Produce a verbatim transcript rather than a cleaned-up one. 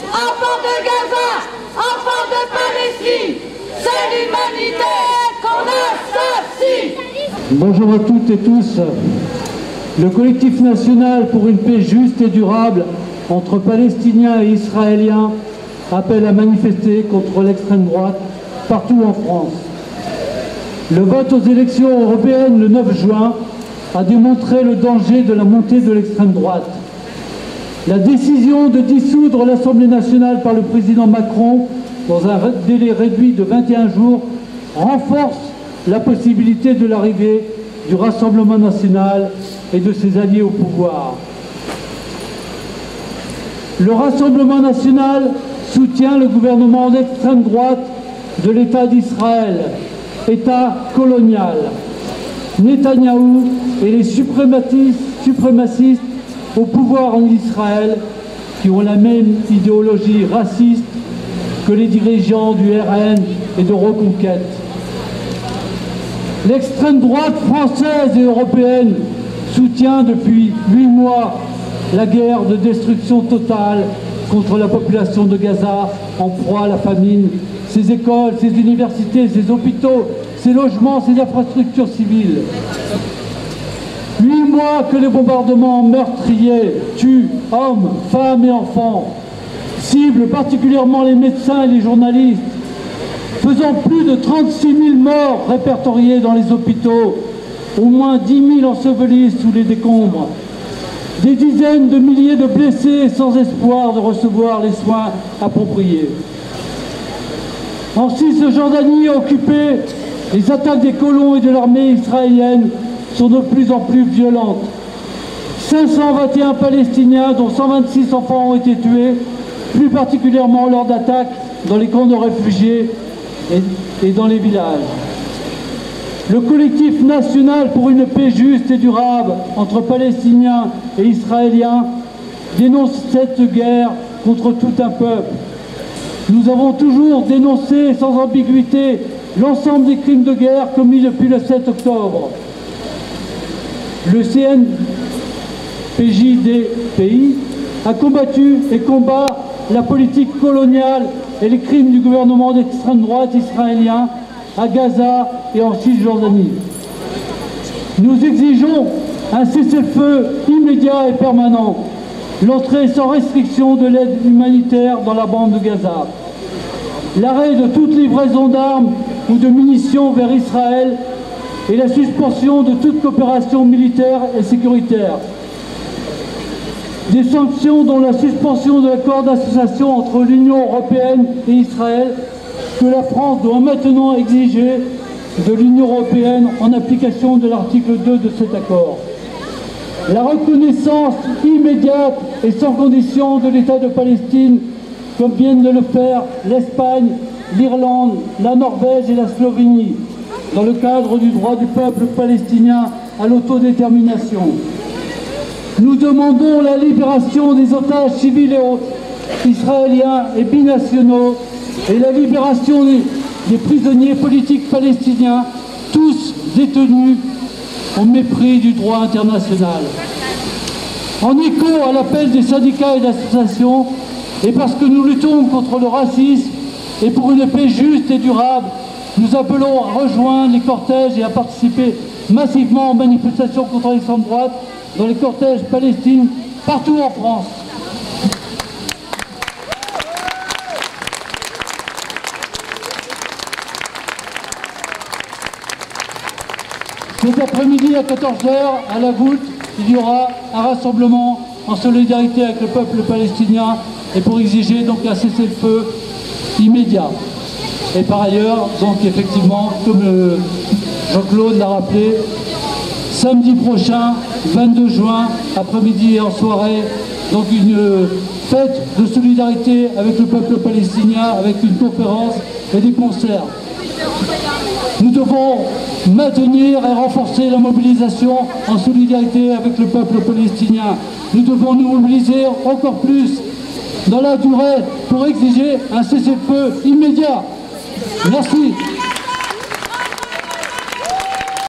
enfants de Gaza, enfants de Palestine, c'est l'humanité qu'on assassine. Bonjour à toutes et tous. Le collectif national pour une paix juste et durable entre Palestiniens et Israéliens appelle à manifester contre l'extrême droite partout en France. Le vote aux élections européennes le neuf juin a démontré le danger de la montée de l'extrême droite. La décision de dissoudre l'Assemblée nationale par le président Macron dans un délai réduit de vingt et un jours renforce la possibilité de l'arrivée du Rassemblement national et de ses alliés au pouvoir. Le Rassemblement national soutient le gouvernement d'extrême droite de l'État d'Israël, État colonial. Netanyahou et les suprématistes, suprémacistes au pouvoir en Israël, qui ont la même idéologie raciste que les dirigeants du R N et de Reconquête. L'extrême droite française et européenne soutient depuis huit mois la guerre de destruction totale contre la population de Gaza en proie à la famine, ses écoles, ses universités, ses hôpitaux, ses logements, ses infrastructures civiles. Huit mois que les bombardements meurtriers tuent hommes, femmes et enfants, ciblent particulièrement les médecins et les journalistes, faisant plus de trente-six mille morts répertoriés dans les hôpitaux, au moins dix mille ensevelis sous les décombres, des dizaines de milliers de blessés sans espoir de recevoir les soins appropriés. En Cisjordanie occupée, les attaques des colons et de l'armée israélienne sont de plus en plus violentes. cinq cent vingt et un Palestiniens, dont cent vingt-six enfants, ont été tués, plus particulièrement lors d'attaques dans les camps de réfugiés et, et dans les villages. Le collectif national pour une paix juste et durable entre Palestiniens et Israéliens dénonce cette guerre contre tout un peuple. Nous avons toujours dénoncé sans ambiguïté l'ensemble des crimes de guerre commis depuis le sept octobre. Le C N P J D P I a combattu et combat la politique coloniale et les crimes du gouvernement d'extrême droite israélien à Gaza et en Cisjordanie. Nous exigeons un cessez-le-feu immédiat et permanent, l'entrée sans restriction de l'aide humanitaire dans la bande de Gaza, l'arrêt de toute livraison d'armes ou de munitions vers Israël et la suspension de toute coopération militaire et sécuritaire. Des sanctions dont la suspension de l'accord d'association entre l'Union européenne et Israël que la France doit maintenant exiger de l'Union européenne en application de l'article deux de cet accord. La reconnaissance immédiate et sans condition de l'État de Palestine, comme viennent de le faire l'Espagne, l'Irlande, la Norvège et la Slovénie, dans le cadre du droit du peuple palestinien à l'autodétermination. Nous demandons la libération des otages civils et israéliens et binationaux et la libération des, des prisonniers politiques palestiniens, tous détenus au mépris du droit international. En écho à l'appel des syndicats et d'associations, et parce que nous luttons contre le racisme et pour une paix juste et durable, nous appelons à rejoindre les cortèges et à participer massivement aux manifestations contre l'extrême droite dans les cortèges palestiniens partout en France. Cet après-midi à quatorze heures, à la voûte, il y aura un rassemblement en solidarité avec le peuple palestinien et pour exiger donc un cessez-le-feu immédiat. Et par ailleurs, donc effectivement, comme euh, Jean-Claude l'a rappelé, samedi prochain, vingt-deux juin, après-midi et en soirée, donc une euh, fête de solidarité avec le peuple palestinien, avec une conférence et des concerts. Nous devons maintenir et renforcer la mobilisation en solidarité avec le peuple palestinien. Nous devons nous mobiliser encore plus dans la durée pour exiger un cessez-le-feu immédiat. Merci.